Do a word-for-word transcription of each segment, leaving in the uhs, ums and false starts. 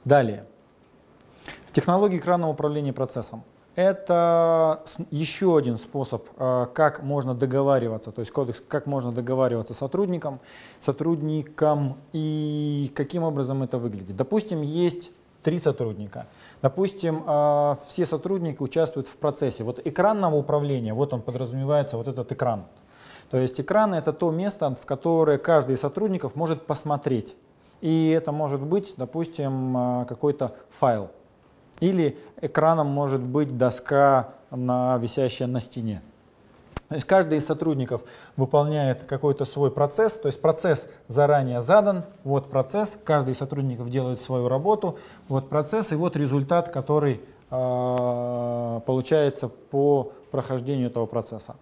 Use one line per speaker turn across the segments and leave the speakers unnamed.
Далее. Технологии экранного управления процессом. Это еще один способ, как можно договариваться, то есть кодекс, как можно договариваться с сотрудником, сотрудником и каким образом это выглядит. Допустим, есть три сотрудника. Допустим, все сотрудники участвуют в процессе. Вот экранного управления, вот он подразумевается, вот этот экран. То есть экран — это то место, в которое каждый из сотрудников может посмотреть. И это может быть, допустим, какой-то файл. Или экраном может быть доска, на, висящая на стене. То есть каждый из сотрудников выполняет какой-то свой процесс, то есть процесс заранее задан, вот процесс, каждый из сотрудников делает свою работу, вот процесс и вот результат, который э, получается по прохождению этого процесса.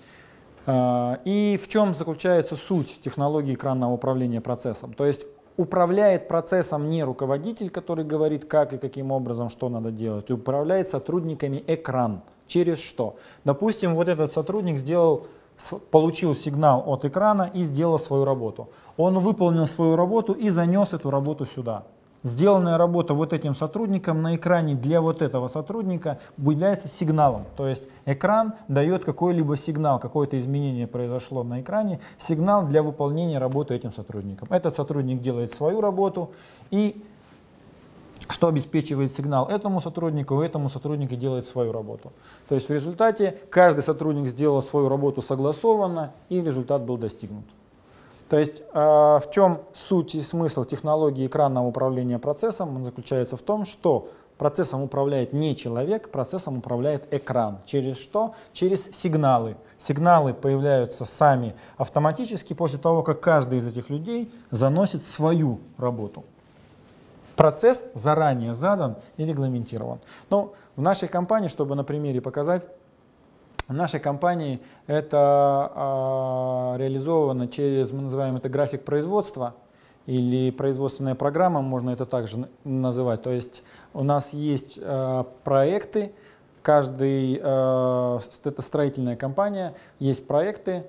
Э, и в чем заключается суть технологии экранного управления процессом? То есть управляет процессом не руководитель, который говорит, как и каким образом, что надо делать, управляет сотрудниками экран. Через что? Допустим, вот этот сотрудник сделал, получил сигнал от экрана и сделал свою работу. Он выполнил свою работу и занес эту работу сюда. Сделанная работа вот этим сотрудником на экране для вот этого сотрудника является сигналом. То есть экран дает какой-либо сигнал, какое-то изменение произошло на экране, сигнал для выполнения работы этим сотрудником. Этот сотрудник делает свою работу, и что обеспечивает сигнал этому сотруднику, и этому сотруднику делает свою работу. То есть в результате каждый сотрудник сделал свою работу согласованно, и результат был достигнут. То есть э, в чем суть и смысл технологии экранного управления процессом? Он заключается в том, что процессом управляет не человек, процессом управляет экран. Через что? Через сигналы. Сигналы появляются сами автоматически после того, как каждый из этих людей заносит свою работу. Процесс заранее задан и регламентирован. Но в нашей компании, чтобы на примере показать, в нашей компании это а, реализовано через, мы называем это график производства или производственная программа, можно это также называть. То есть у нас есть а, проекты, каждый, а, это строительная компания, есть проекты,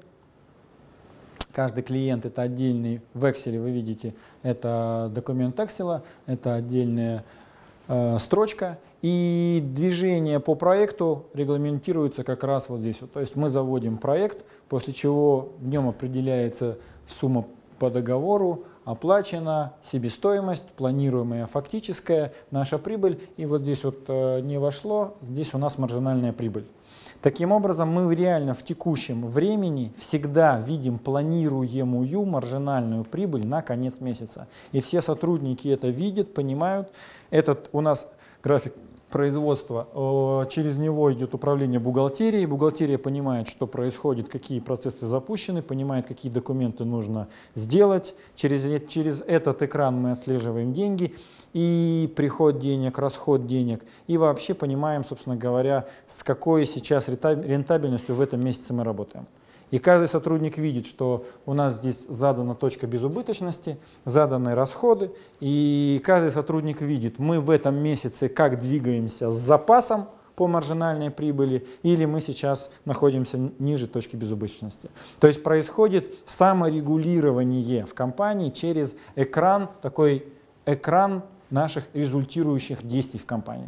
каждый клиент это отдельный, в Excel вы видите, это документ Excel, это отдельная э, строчка, и движение по проекту регламентируется как раз вот здесь. Вот. То есть мы заводим проект, после чего в нем определяется сумма по договору, оплачена, себестоимость, планируемая фактическая, наша прибыль, и вот здесь вот э, не вошло, здесь у нас маржинальная прибыль. Таким образом, мы реально в текущем времени всегда видим планируемую маржинальную прибыль на конец месяца. И все сотрудники это видят, понимают. Этот у нас график производства, через него идет управление бухгалтерией. Бухгалтерия понимает, что происходит, какие процессы запущены, понимает, какие документы нужно сделать. Через, через этот экран мы отслеживаем деньги. И приход денег, расход денег, и вообще понимаем, собственно говоря, с какой сейчас рентабельностью в этом месяце мы работаем. И каждый сотрудник видит, что у нас здесь задана точка безубыточности, заданы расходы, и каждый сотрудник видит, мы в этом месяце как двигаемся с запасом по маржинальной прибыли, или мы сейчас находимся ниже точки безубыточности. То есть происходит саморегулирование в компании через экран, такой экран наших результирующих действий в компании.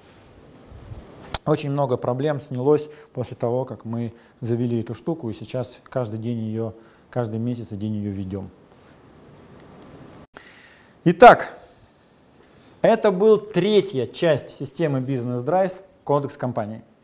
Очень много проблем снялось после того, как мы завели эту штуку, и сейчас каждый день ее, каждый месяц и день ее ведем. Итак, это была третья часть системы Business Drive, кодекс компании.